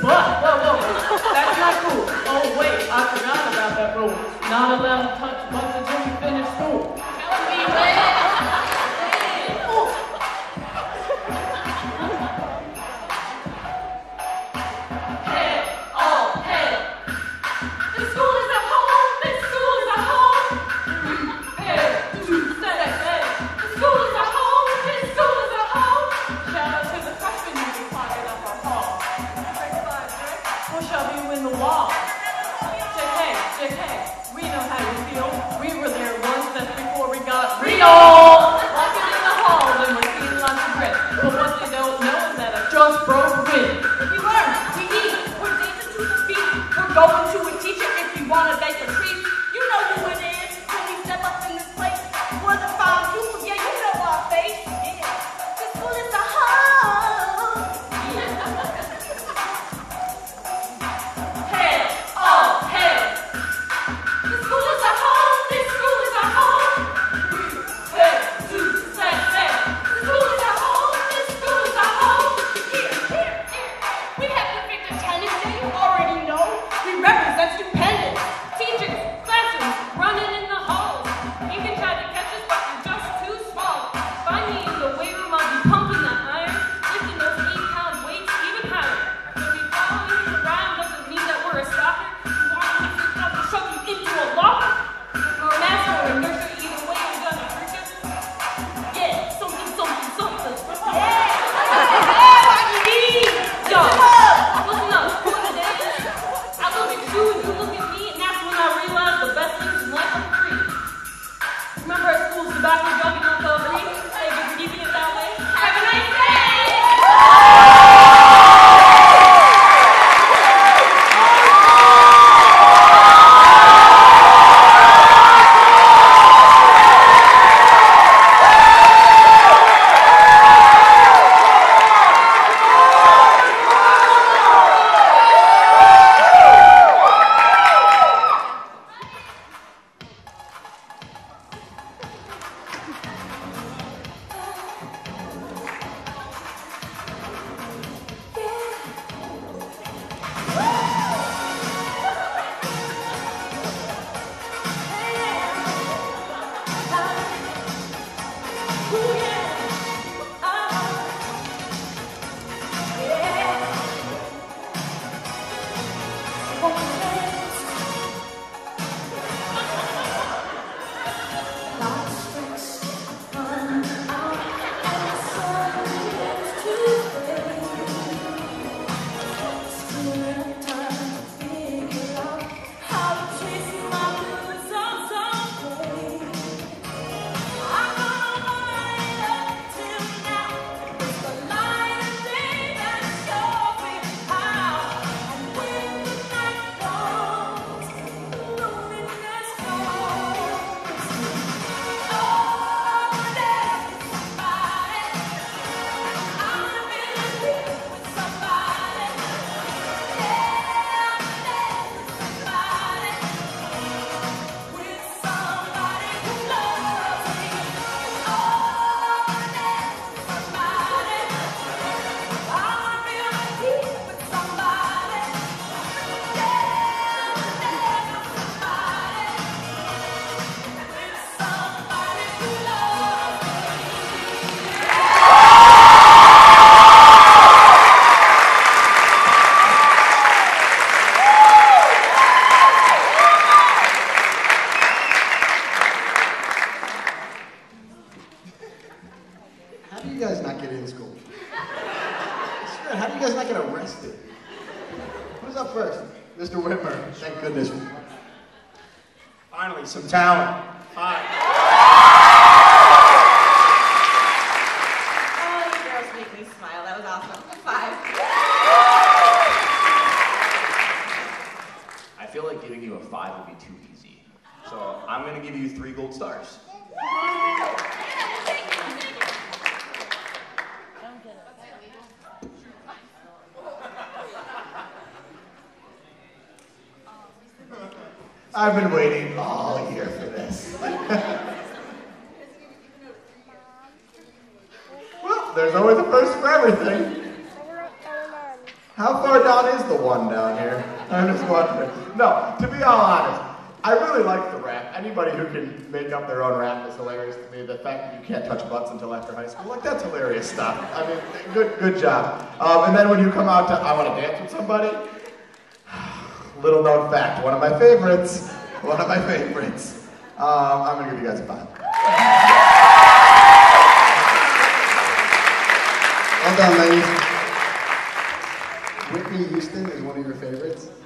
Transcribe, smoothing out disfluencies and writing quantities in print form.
But, whoa, that's not cool. Oh wait, I forgot about that rule. Not allowed to touch butts until we finish school. Telling me when? Walking in the halls and we're eating lots of bread. But what they don't know is that I just broke wind. We learn, we eat, we're dancing to the beat. We're going to a teacher if we want to bake a treat. You know who it is when we step up in this place. We're the fine people, yeah, you know our face. Yeah, the school is a home. Hail, oh, hail. The school is a home, this school is a home. Stupendous. Teachers, classrooms, running in the halls. You can try to catch us, but you're just too small. Find me in the weight room, I'll be pumping that iron, lifting those 8-pound weights even higher. If we follow you around doesn't mean that we're a stalker. We want to lift yourself and shove you into a locker. Or an ass or a nursery, either way we're gonna trick you. Yeah, something. Yeah! Hey, what you need? Yo, listen up, who it is? I look at you and you look at me, and that's when I realized the best things in life are free. Remember at school, tobacco jogging on the free? Hey, just keeping it that way. Have a nice day! Mr. Whitmer, thank goodness. Finally, some talent. Hi. Oh, you girls make me smile. That was awesome. 5. I feel like giving you a 5 would be too easy. So I'm going to give you 3 gold stars. I've been waiting all year for this. Well, there's always a first for everything. How far Laura Dawn is the one down here. I'm just wondering. No, to be all honest, I really like the rap. Anybody who can make up their own rap is hilarious to me. The fact that you can't touch butts until after high school, like that's hilarious stuff. I mean, good job. And then when you come out to I Want to Dance with Somebody, little known fact, one of my favorites. I'm gonna give you guys a 5. Well done, ladies. Whitney Houston is one of your favorites.